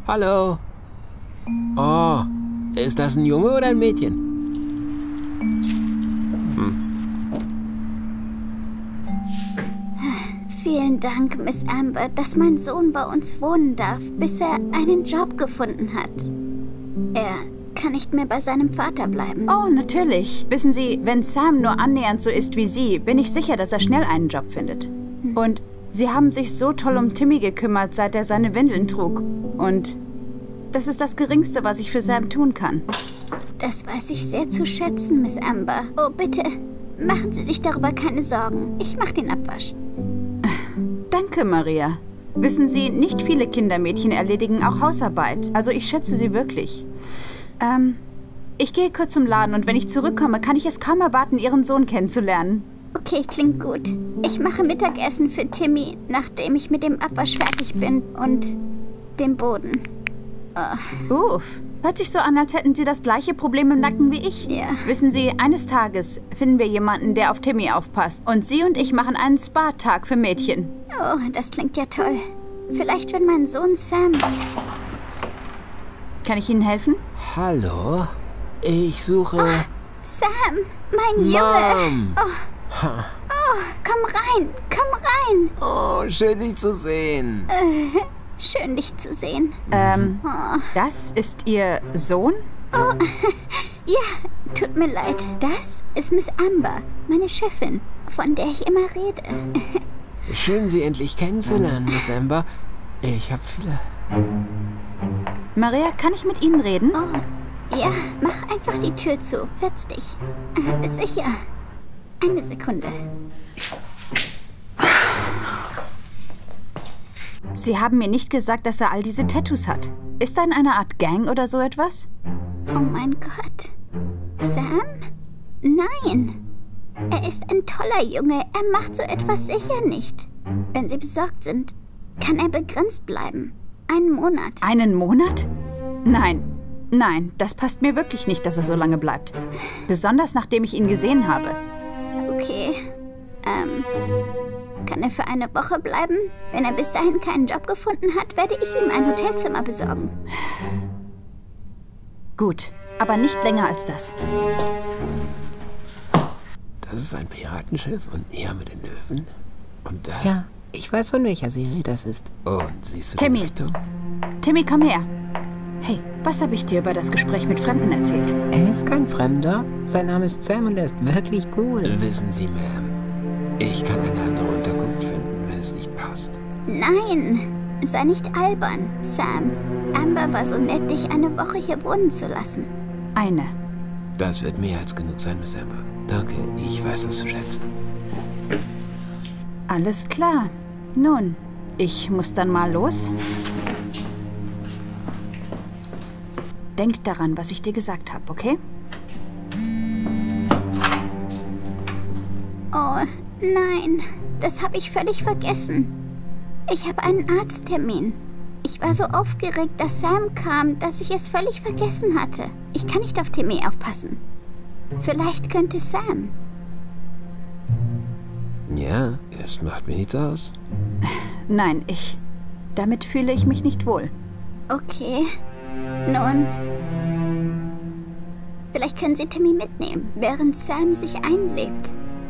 Hallo. Oh, ist das ein Junge oder ein Mädchen? Vielen Dank, Miss Amber, dass mein Sohn bei uns wohnen darf, bis er einen Job gefunden hat. Er kann nicht mehr bei seinem Vater bleiben. Oh, natürlich. Wissen Sie, wenn Sam nur annähernd so ist wie Sie, bin ich sicher, dass er schnell einen Job findet. Und Sie haben sich so toll um Timmy gekümmert, seit er seine Windeln trug. Und das ist das Geringste, was ich für Sam tun kann. Das weiß ich sehr zu schätzen, Miss Amber. Oh, bitte, machen Sie sich darüber keine Sorgen. Ich mache den Abwasch. Danke, Maria. Wissen Sie, nicht viele Kindermädchen erledigen auch Hausarbeit. Also ich schätze Sie wirklich. Ich gehe kurz zum Laden und wenn ich zurückkomme, kann ich es kaum erwarten, Ihren Sohn kennenzulernen. Okay, klingt gut. Ich mache Mittagessen für Timmy, nachdem ich mit dem Abwasch fertig bin und dem Boden. Uff, hört sich so an, als hätten Sie das gleiche Problem im Nacken wie ich. Ja. Wissen Sie, eines Tages finden wir jemanden, der auf Timmy aufpasst. Und Sie und ich machen einen Spa-Tag für Mädchen. Oh, das klingt ja toll. Vielleicht, wenn mein Sohn Sam... Kann ich Ihnen helfen? Hallo? Ich suche... Sam, mein Junge! Mom! Komm rein, komm rein! Oh, schön dich zu sehen. Schön, dich zu sehen. Das ist Ihr Sohn? Ja, tut mir leid. Das ist Miss Amber, meine Chefin, von der ich immer rede. Schön, Sie endlich kennenzulernen, Miss Amber. Ich habe viele... Maria, kann ich mit Ihnen reden? Oh, ja, mach einfach die Tür zu. Setz dich. Sicher. Eine Sekunde. Sie haben mir nicht gesagt, dass er all diese Tattoos hat. Ist er in einer Art Gang oder so etwas? Oh mein Gott. Sam? Nein. Er ist ein toller Junge. Er macht so etwas sicher nicht. Wenn Sie besorgt sind, kann er begrenzt bleiben. Einen Monat. Einen Monat? Nein. Nein, das passt mir wirklich nicht, dass er so lange bleibt. Besonders nachdem ich ihn gesehen habe. Okay. Kann er für eine Woche bleiben? Wenn er bis dahin keinen Job gefunden hat, werde ich ihm ein Hotelzimmer besorgen. Gut, aber nicht länger als das. Das ist ein Piratenschiff und Mia mit den Löwen. Und das... Ja, ich weiß, von welcher Serie das ist. Und siehst du Timmy. die Richtung? Timmy, komm her. Hey, was habe ich dir über das Gespräch mit Fremden erzählt? Er ist kein Fremder. Sein Name ist Sam und er ist wirklich cool. Wissen Sie, Ma'am, ich kann eine andere Unterkunft finden, wenn es nicht passt. Nein, sei nicht albern, Sam. Amber war so nett, dich eine Woche hier wohnen zu lassen. Eine. Das wird mehr als genug sein, Miss Amber. Danke, ich weiß das zu schätzen. Alles klar. Nun, ich muss dann mal los. Denk daran, was ich dir gesagt habe, okay? Oh, nein, das habe ich völlig vergessen. Ich habe einen Arzttermin. Ich war so aufgeregt, dass Sam kam, dass ich es völlig vergessen hatte. Ich kann nicht auf Timmy aufpassen. Vielleicht könnte Sam. Ja, es macht mir nichts aus. Nein, damit fühle ich mich nicht wohl. Okay. Nun, vielleicht können Sie Timmy mitnehmen, während Sam sich einlebt.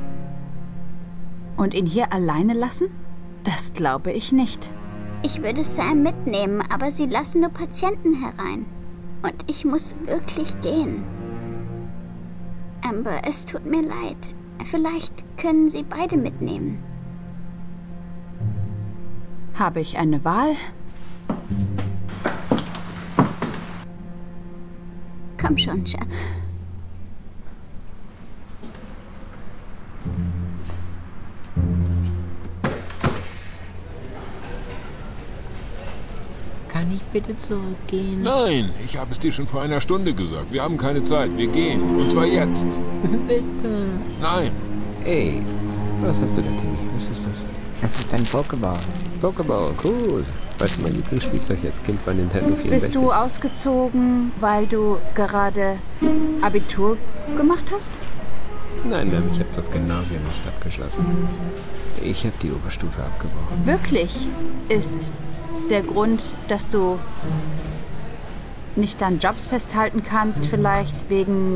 Und ihn hier alleine lassen? Das glaube ich nicht. Ich würde Sam mitnehmen, aber Sie lassen nur Patienten herein. Und ich muss wirklich gehen. Amber, es tut mir leid. Vielleicht können Sie beide mitnehmen. Habe ich eine Wahl? Komm schon, Schatz. Kann ich bitte zurückgehen? Nein, ich habe es dir schon vor einer Stunde gesagt. Wir haben keine Zeit. Wir gehen. Und zwar jetzt. Bitte. Nein. Ey, was hast du da, Timmy? Was ist das? Das ist ein Pokéball. Pokéball, cool. Weißt du, mein Lieblingsspielzeug als Kind war Nintendo 64. Bist du ausgezogen, weil du gerade Abitur gemacht hast? Nein, Ma'am, ich habe das Gymnasium nicht abgeschlossen. Ich habe die Oberstufe abgebrochen. Wirklich? Ist der Grund, dass du nicht an Jobs festhalten kannst, vielleicht wegen...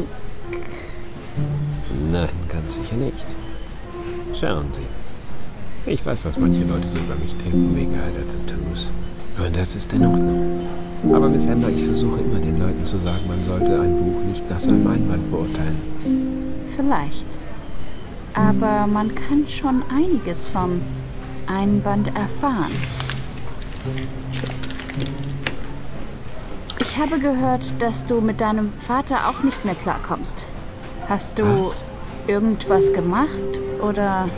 Nein, ganz sicher nicht. Schauen Sie. Ich weiß, was manche Leute so über mich denken, wegen all der Tattoos. Und das ist in Ordnung. Aber Miss Amber, ich versuche immer den Leuten zu sagen, man sollte ein Buch nicht nach seinem Einband beurteilen. Vielleicht. Aber man kann schon einiges vom Einband erfahren. Ich habe gehört, dass du mit deinem Vater auch nicht mehr klarkommst. Hast du irgendwas gemacht, oder...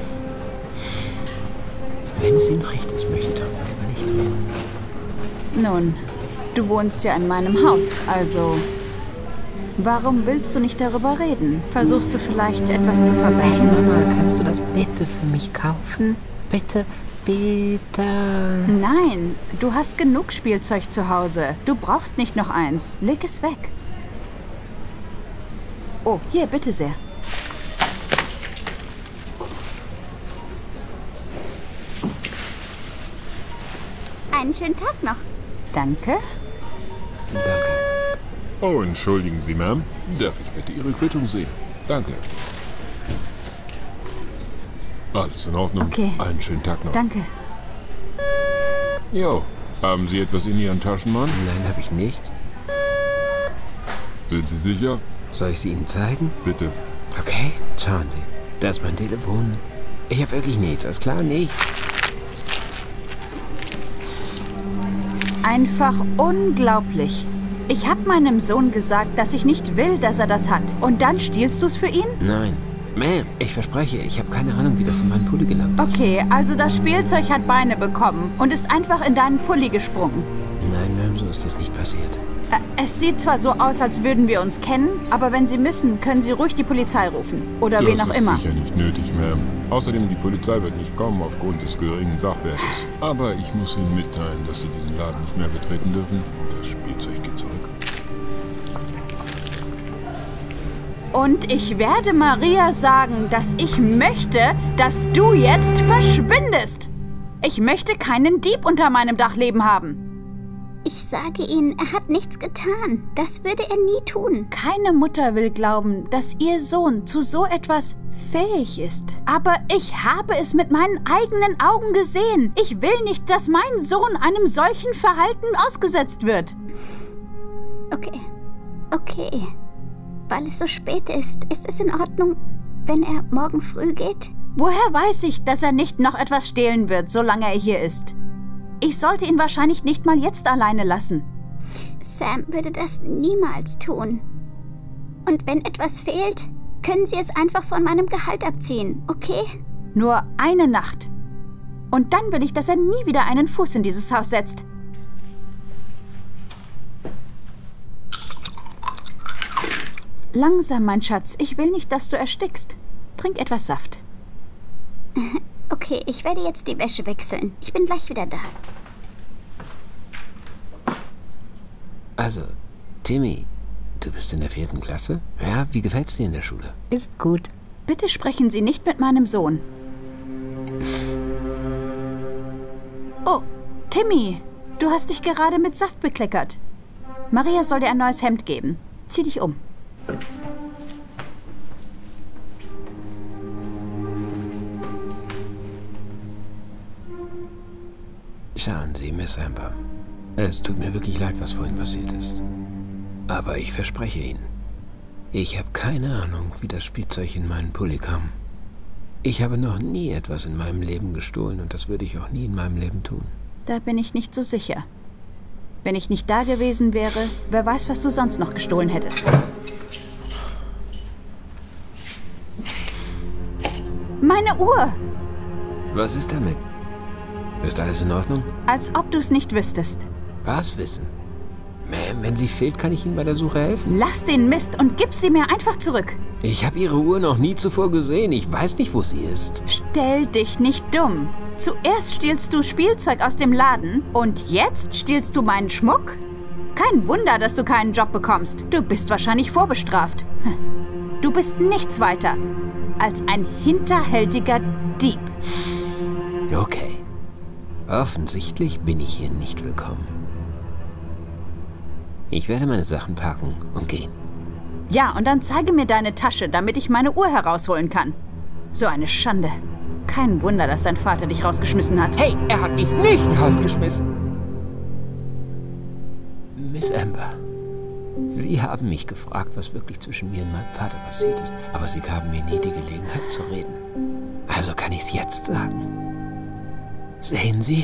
Wenn es Ihnen recht ist, möchte ich darüber lieber nicht reden. Nun, du wohnst ja in meinem Haus, also... Warum willst du nicht darüber reden? Versuchst du vielleicht etwas zu Hey verbergen? Mama, kannst du das bitte für mich kaufen? Bitte, bitte. Nein, du hast genug Spielzeug zu Hause. Du brauchst nicht noch eins. Leg es weg. Oh, hier, bitte sehr. Einen schönen Tag noch. Danke. Danke. Oh, entschuldigen Sie, Ma'am. Darf ich bitte Ihre Quittung sehen? Danke. Alles in Ordnung. Okay. Einen schönen Tag noch. Danke. Jo, haben Sie etwas in Ihren Taschen, Mann? Nein, habe ich nicht. Sind Sie sicher? Soll ich sie Ihnen zeigen? Bitte. Okay, schauen Sie. Das ist mein Telefon. Ich habe wirklich nichts, alles klar? Nicht. Einfach unglaublich. Ich habe meinem Sohn gesagt, dass ich nicht will, dass er das hat. Und dann stiehlst du es für ihn? Nein. Ma'am, ich verspreche, ich habe keine Ahnung, wie das in meinen Pulli gelangt ist. Okay, also das Spielzeug hat Beine bekommen und ist einfach in deinen Pulli gesprungen. Nein, Ma'am, so ist das nicht passiert. Es sieht zwar so aus, als würden wir uns kennen, aber wenn Sie müssen, können Sie ruhig die Polizei rufen. Oder wen auch immer. Das ist sicher nicht nötig, Ma'am. Außerdem, die Polizei wird nicht kommen aufgrund des geringen Sachwertes. Aber ich muss Ihnen mitteilen, dass Sie diesen Laden nicht mehr betreten dürfen. Das Spielzeug geht zurück. Und ich werde Maria sagen, dass ich möchte, dass du jetzt verschwindest. Ich möchte keinen Dieb unter meinem Dach leben haben. Ich sage Ihnen, er hat nichts getan. Das würde er nie tun. Keine Mutter will glauben, dass ihr Sohn zu so etwas fähig ist. Aber ich habe es mit meinen eigenen Augen gesehen. Ich will nicht, dass mein Sohn einem solchen Verhalten ausgesetzt wird. Okay. Okay. Weil es so spät ist es in Ordnung, wenn er morgen früh geht? Woher weiß ich, dass er nicht noch etwas stehlen wird, solange er hier ist? Ich sollte ihn wahrscheinlich nicht mal jetzt alleine lassen. Sam würde das niemals tun. Und wenn etwas fehlt, können Sie es einfach von meinem Gehalt abziehen, okay? Nur eine Nacht. Und dann will ich, dass er nie wieder einen Fuß in dieses Haus setzt. Langsam, mein Schatz. Ich will nicht, dass du erstickst. Trink etwas Saft. Okay, ich werde jetzt die Wäsche wechseln. Ich bin gleich wieder da. Also, Timmy, du bist in der 4. Klasse? Ja, wie gefällt's dir in der Schule? Ist gut. Bitte sprechen Sie nicht mit meinem Sohn. Oh, Timmy, du hast dich gerade mit Saft bekleckert. Maria soll dir ein neues Hemd geben. Zieh dich um. Schauen Sie, Miss Amber. Es tut mir wirklich leid, was vorhin passiert ist. Aber ich verspreche Ihnen, ich habe keine Ahnung, wie das Spielzeug in meinen Pulli kam. Ich habe noch nie etwas in meinem Leben gestohlen und das würde ich auch nie in meinem Leben tun. Da bin ich nicht so sicher. Wenn ich nicht da gewesen wäre, wer weiß, was du sonst noch gestohlen hättest. Meine Uhr! Was ist damit? Ist alles in Ordnung? Als ob du es nicht wüsstest. Was wissen? Ma'am, wenn sie fehlt, kann ich Ihnen bei der Suche helfen. Lass den Mist und gib sie mir einfach zurück. Ich habe Ihre Uhr noch nie zuvor gesehen. Ich weiß nicht, wo sie ist. Stell dich nicht dumm. Zuerst stiehlst du Spielzeug aus dem Laden und jetzt stiehlst du meinen Schmuck? Kein Wunder, dass du keinen Job bekommst. Du bist wahrscheinlich vorbestraft. Du bist nichts weiter als ein hinterhältiger Dieb. Okay. Offensichtlich bin ich hier nicht willkommen. Ich werde meine Sachen packen und gehen. Ja, und dann zeige mir deine Tasche, damit ich meine Uhr herausholen kann. So eine Schande. Kein Wunder, dass dein Vater dich rausgeschmissen hat. Hey, er hat mich nicht rausgeschmissen. Miss Amber, Sie haben mich gefragt, was wirklich zwischen mir und meinem Vater passiert ist. Aber Sie gaben mir nie die Gelegenheit zu reden. Also kann ich es jetzt sagen. Sehen Sie?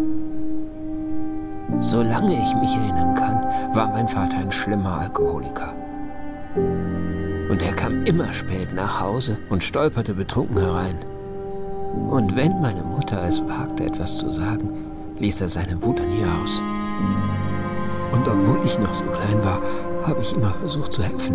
Solange ich mich erinnern kann, war mein Vater ein schlimmer Alkoholiker. Und er kam immer spät nach Hause und stolperte betrunken herein. Und wenn meine Mutter es wagte, etwas zu sagen, ließ er seine Wut an ihr aus. Und obwohl ich noch so klein war, habe ich immer versucht zu helfen.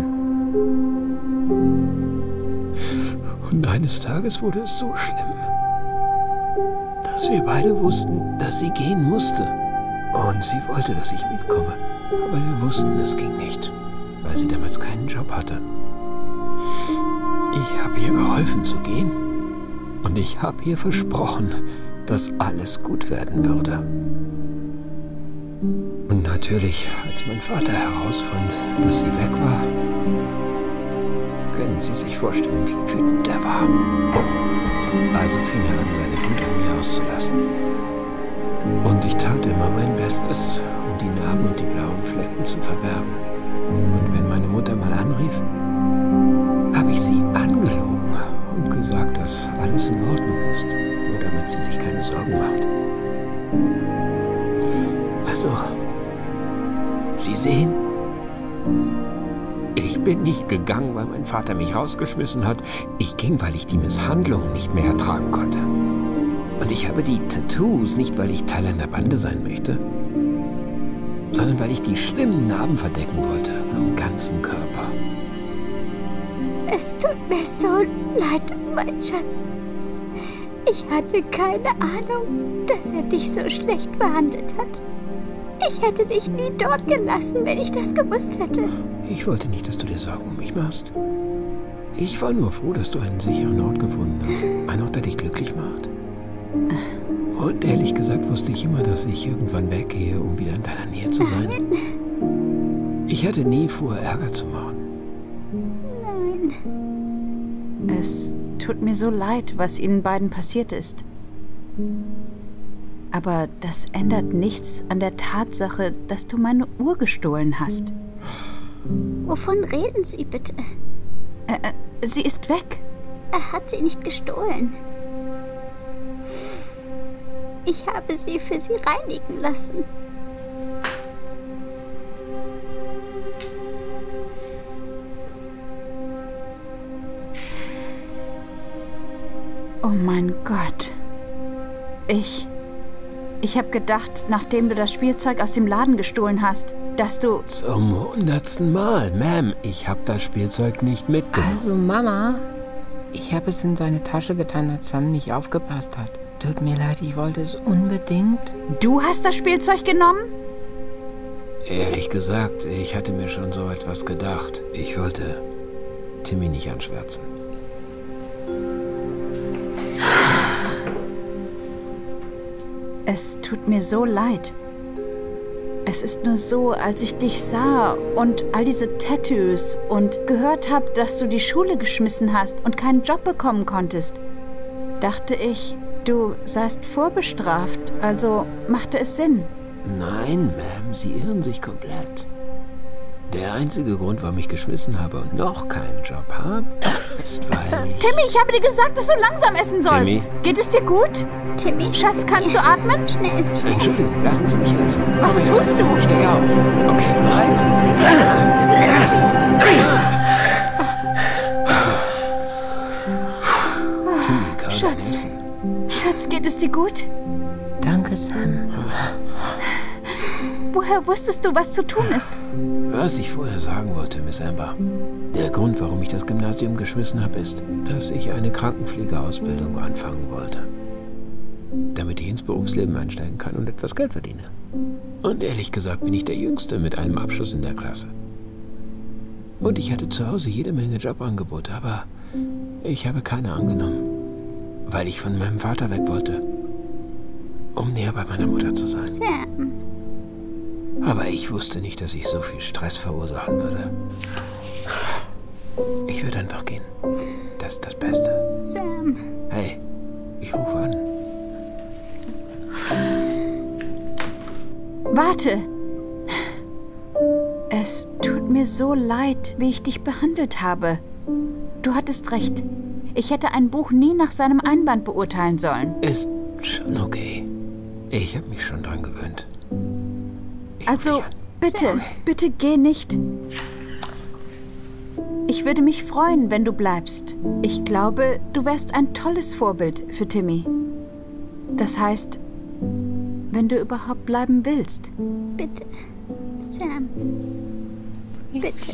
Und eines Tages wurde es so schlimm, dass wir beide wussten, dass sie gehen musste. Und sie wollte, dass ich mitkomme. Aber wir wussten, es ging nicht, weil sie damals keinen Job hatte. Ich habe ihr geholfen zu gehen. Und ich habe ihr versprochen, dass alles gut werden würde. Und natürlich, als mein Vater herausfand, dass sie weg war, können Sie sich vorstellen, wie wütend er war. Also fing er an, seine Wut an mir auszulassen. Und ich tat immer mein Bestes, um die Narben und die blauen Flecken zu verbergen. Und wenn meine Mutter mal anrief, habe ich sie angelogen und gesagt, dass alles in Ordnung ist, nur damit sie sich keine Sorgen macht. Also, Sie sehen, ich bin nicht gegangen, weil mein Vater mich rausgeschmissen hat. Ich ging, weil ich die Misshandlung nicht mehr ertragen konnte. Und ich habe die Tattoos nicht, weil ich Teil einer Bande sein möchte, sondern weil ich die schlimmen Narben verdecken wollte, am ganzen Körper. Es tut mir so leid, mein Schatz. Ich hatte keine Ahnung, dass er dich so schlecht behandelt hat. Ich hätte dich nie dort gelassen, wenn ich das gewusst hätte. Ich wollte nicht, dass du dir Sorgen um mich machst. Ich war nur froh, dass du einen sicheren Ort gefunden hast. Ein Ort, der dich glücklich macht. Und ehrlich gesagt wusste ich immer, dass ich irgendwann weggehe, um wieder in deiner Nähe zu sein. Ich hatte nie vor, Ärger zu machen. Nein. Es tut mir so leid, was Ihnen beiden passiert ist. Aber das ändert nichts an der Tatsache, dass du meine Uhr gestohlen hast. Wovon reden Sie bitte? Sie ist weg. Er hat sie nicht gestohlen. Ich habe sie für Sie reinigen lassen. Oh mein Gott. Ich habe gedacht, nachdem du das Spielzeug aus dem Laden gestohlen hast, dass du... Zum 100. Mal, Ma'am, ich habe das Spielzeug nicht mitgenommen. Also, Mama, ich habe es in seine Tasche getan, als Sam nicht aufgepasst hat. Tut mir leid, ich wollte es unbedingt. Du hast das Spielzeug genommen? Ehrlich gesagt, ich hatte mir schon so etwas gedacht. Ich wollte Timmy nicht anschwärzen. Es tut mir so leid. Es ist nur so, als ich dich sah und all diese Tattoos und gehört habe, dass du die Schule geschmissen hast und keinen Job bekommen konntest, dachte ich, du seist vorbestraft, also machte es Sinn. Nein, Ma'am, Sie irren sich komplett. Der einzige Grund, warum ich geschmissen habe und noch keinen Job habe, ist, weil ich... Timmy, ich habe dir gesagt, dass du langsam essen sollst. Timmy? Geht es dir gut? Timmy, Schatz, kannst du atmen? schnell. Entschuldigung, lassen Sie mich helfen. Was Komm her. tust du? Steh auf. Okay, bereit? Timmy, kann Schatz. essen. Schatz, geht es dir gut? Danke, Sam. Woher wusstest du, was zu tun ist? Was ich vorher sagen wollte, Miss Amber. Der Grund, warum ich das Gymnasium geschmissen habe, ist, dass ich eine Krankenpflegeausbildung anfangen wollte. Damit ich ins Berufsleben einsteigen kann und etwas Geld verdiene. Und ehrlich gesagt bin ich der Jüngste mit einem Abschluss in der Klasse. Und ich hatte zu Hause jede Menge Jobangebote, aber ich habe keine angenommen, weil ich von meinem Vater weg wollte, um näher bei meiner Mutter zu sein. Sam. Aber ich wusste nicht, dass ich so viel Stress verursachen würde. Ich würde einfach gehen. Das ist das Beste. Sam. Hey, ich rufe an. Warte! Es tut mir so leid, wie ich dich behandelt habe. Du hattest recht. Ich hätte ein Buch nie nach seinem Einband beurteilen sollen. Ist schon okay. Ich habe mich schon dran gewöhnt. Ich ruf Also, dich an. bitte, bitte geh nicht. Ich würde mich freuen, wenn du bleibst. Ich glaube, du wärst ein tolles Vorbild für Timmy. Das heißt, wenn du überhaupt bleiben willst. Bitte. Sam. Bitte.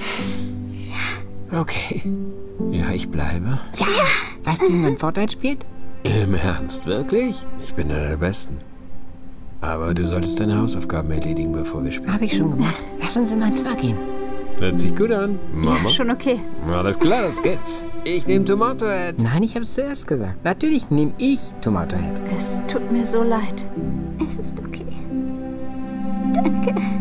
Okay. Ja, ich bleibe. Ja! Weißt du, wie man Fortnite spielt? Im Ernst, wirklich? Ich bin einer der Besten. Aber du solltest deine Hausaufgaben erledigen, bevor wir spielen. Habe ich schon gemacht. Lass uns in mein Zimmer gehen. Hört sich gut an, Mama. Ja, schon okay. Alles klar, das geht's. Ich nehme Tomato Head. Nein, ich habe es zuerst gesagt. Natürlich nehme ich Tomato Head. Es tut mir so leid. Es ist okay. Danke.